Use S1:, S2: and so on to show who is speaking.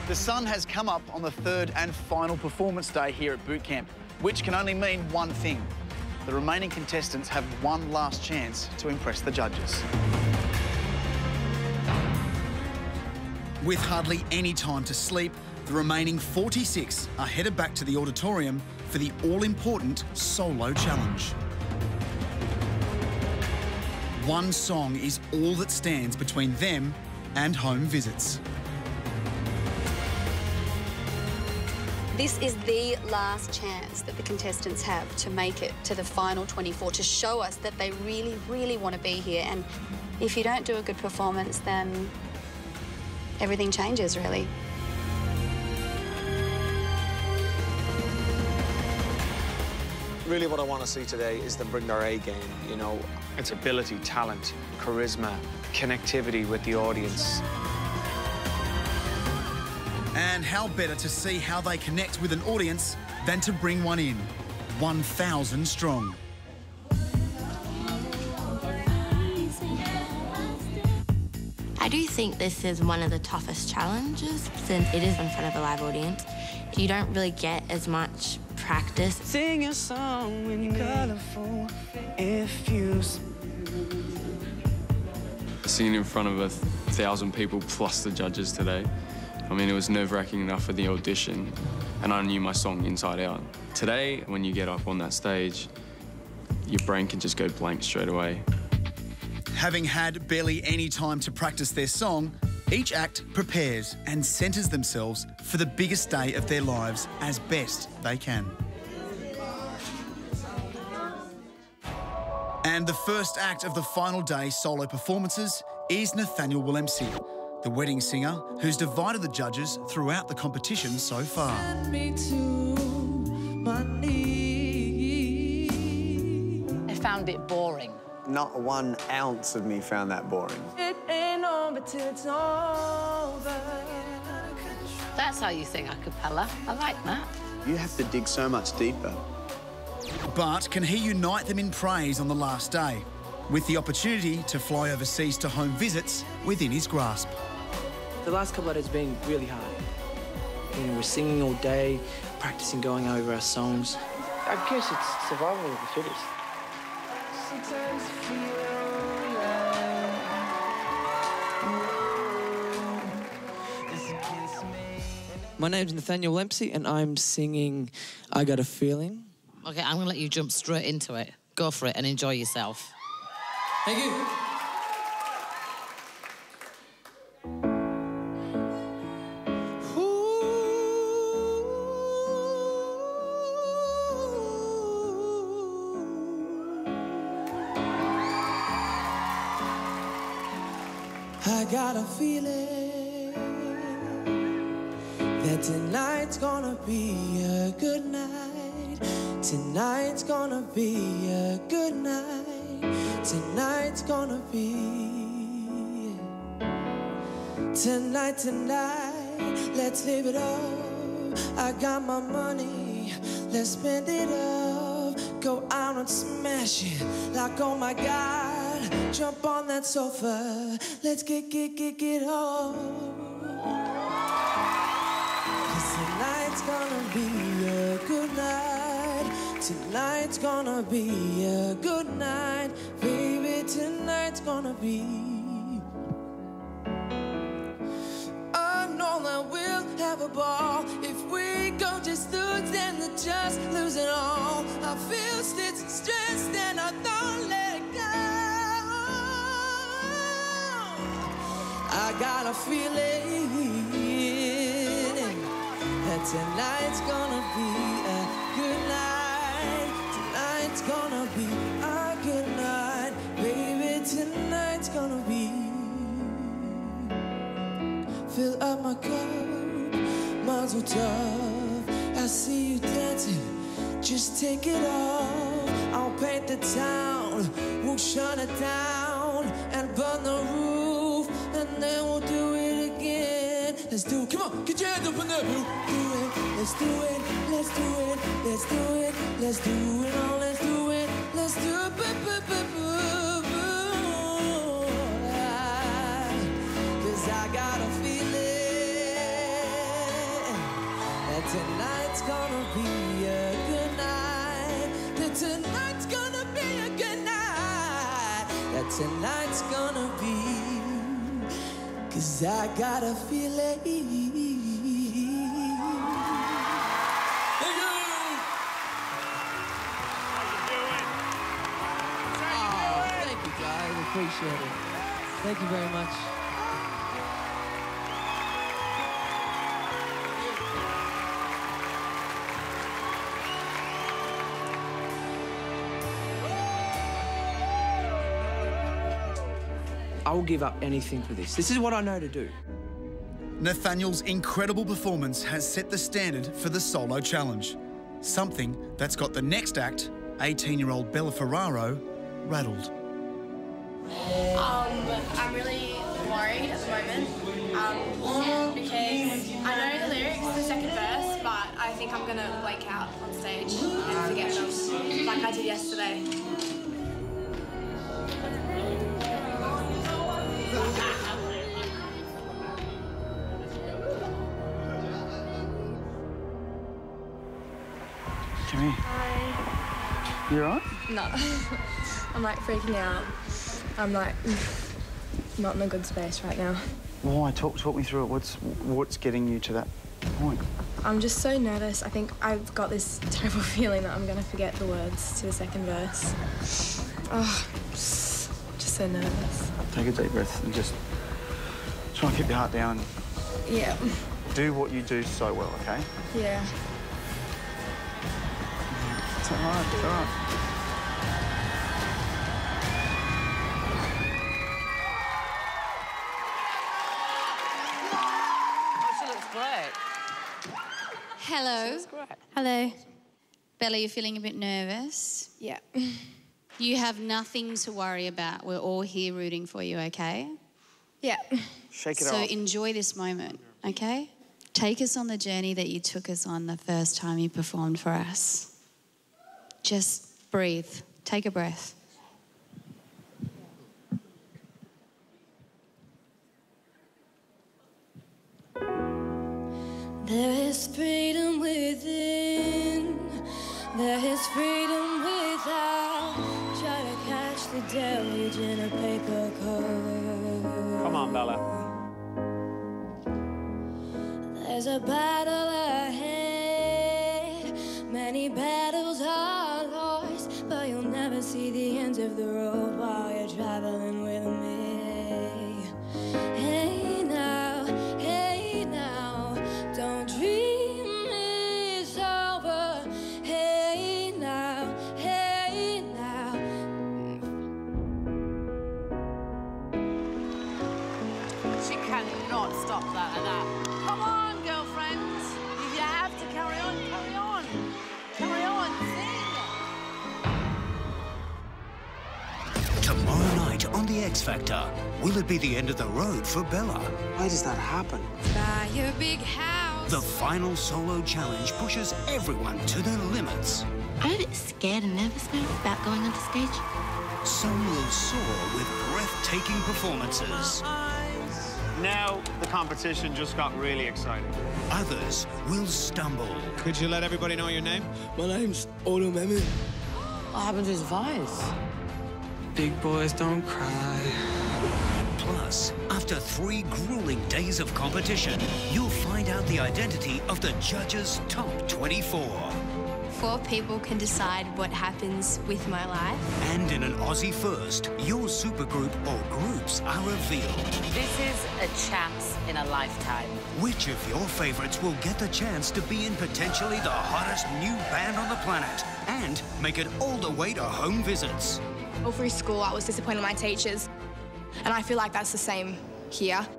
S1: The sun has come up on the third and final performance day here at boot camp, which can only mean one thing. The remaining contestants have one last chance to impress the judges. With hardly any time to sleep, the remaining 46 are headed back to the auditorium for the all-important solo challenge. One song is all that stands between them and home visits.
S2: This is the last chance that the contestants have to make it to the final 24, to show us that they really, really want to be here. And if you don't do a good performance, then everything changes, really.
S3: Really what I want to see today is them bring their A game, you know.
S4: It's ability, talent, charisma, connectivity with the audience.
S1: And how better to see how they connect with an audience than to bring one in, 1,000 strong.
S5: I do think this is one of the toughest challenges since it is in front of a live audience. You don't really get as much practice.
S6: Sing a song when you're colourful, if you...
S7: Singing in front of 1,000 people plus the judges today, I mean, it was nerve-wracking enough for the audition, and I knew my song inside out. Today, when you get up on that stage, your brain can just go blank straight away.
S1: Having had barely any time to practice their song, each act prepares and centres themselves for the biggest day of their lives as best they can. And the first act of the final day solo performances is Nathaniel Willemse, the wedding singer who's divided the judges throughout the competition so far.
S8: I found it boring.
S3: Not 1 ounce of me found that boring.
S6: It ain't over till it's over.
S8: That's how you sing a cappella. I like that.
S3: You have to dig so much deeper.
S1: But can he unite them in praise on the last day, with the opportunity to fly overseas to home visits within his grasp?
S6: The last couple of days have been really hard. You know, we're singing all day, practicing going over our songs. I guess it's survival of the fittest. My name's Nathaniel Willemse, and I'm singing I Got a Feeling.
S8: OK, I'm going to let you jump straight into it. Go for it and enjoy yourself.
S6: Thank you. I got a feeling that tonight's gonna be a good night. Tonight's gonna be a good night. Tonight's gonna be. Tonight, let's live it up. I got my money, let's spend it up. Go out and smash it like, oh my God. Jump on that sofa, let's get on. 'Cause tonight's gonna be a good night. Tonight's gonna be a good night. Baby, tonight's gonna be. I know that we'll have a ball. If we go just lose, then the just lose it all. I feel stitched and stressed and I don't let it go. I got a feeling that tonight's gonna be a good night. Tonight's gonna be a good night. Baby, tonight's gonna be. Fill up my cup, mazel tov. I see you dancing, just take it off. I'll paint the town, we'll shut it down and burn the roof, and then we'll do it again. Let's do it, come on, get your hands up in there. We'll do it, let's do it, let's do it, let's do it, let's do it all, let's do it, let's do it, Cause I got a feeling tonight's gonna be a good night. That tonight's gonna be a good night. That tonight's gonna be, 'cause I got a feeling. Thank you, guys. Appreciate it. Thank you very much.
S9: I will give up anything for this. This is what I know to do.
S1: Nathaniel's incredible performance has set the standard for the solo challenge. Something that's got the next act, 18-year-old Bella Ferraro, rattled.
S10: I'm really worried at the moment because I know the lyrics to the second verse, but I think I'm going to blake out on stage and forget them, like I did yesterday.
S4: Come here.
S10: Hi.
S4: You alright?
S10: No. I'm like freaking out. I'm like not in a good space right now.
S4: Why? Talk me through it. What's getting you to that point?
S10: I'm just so nervous. I think I've got this terrible feeling that I'm going to forget the words to the second verse. Oh, just so nervous.
S4: Take a deep breath and just try and keep your heart down.
S10: Yeah.
S4: Do what you do so well, okay?
S10: Yeah.
S4: It's all right, it's all right.
S8: Oh, she looks great.
S2: Hello.
S8: She looks great.
S2: Hello. Bella, you're feeling a bit nervous?
S10: Yeah.
S2: You have nothing to worry about. We're all here rooting for you, okay?
S10: Yeah.
S4: Shake it
S2: So
S4: off.
S2: enjoy this moment, okay? Take us on the journey that you took us on the first time you performed for us. Just breathe. Take a breath.
S10: There is freedom within. There is freedom without. Try to catch the deluge in a paper cup.
S3: Come on, Bella.
S10: There's a battle ahead. Many battles are lost, but you'll never see the end of the road while you're traveling with me. Hey now, don't dream it's over. Hey now.
S8: She cannot stop that like that. Come on, girlfriends. If you have to carry on, carry on. Carry on, sing.
S11: Tomorrow night on The X Factor, will it be the end of the road for Bella?
S9: Why does that happen?
S10: Buy your big house.
S11: The final solo challenge pushes everyone to their limits.
S5: I'm a bit scared and nervous now about going onto stage.
S11: Some will soar with breathtaking performances.
S3: Now the competition just got really exciting.
S11: Others will stumble.
S12: Could you let everybody know your name?
S6: My name's Willemse.
S8: What happened to his voice?
S9: Big boys don't cry.
S11: Plus, after 3 grueling days of competition, you'll find out the identity of the judges' top 24.
S2: 4 people can decide what happens with my life.
S11: And in an Aussie first, your supergroup or groups are revealed.
S8: This is a chance in a lifetime.
S11: Which of your favourites will get the chance to be in potentially the hottest new band on the planet and make it all the way to home visits?
S10: All through school, I was disappointed in my teachers. And I feel like that's the same here.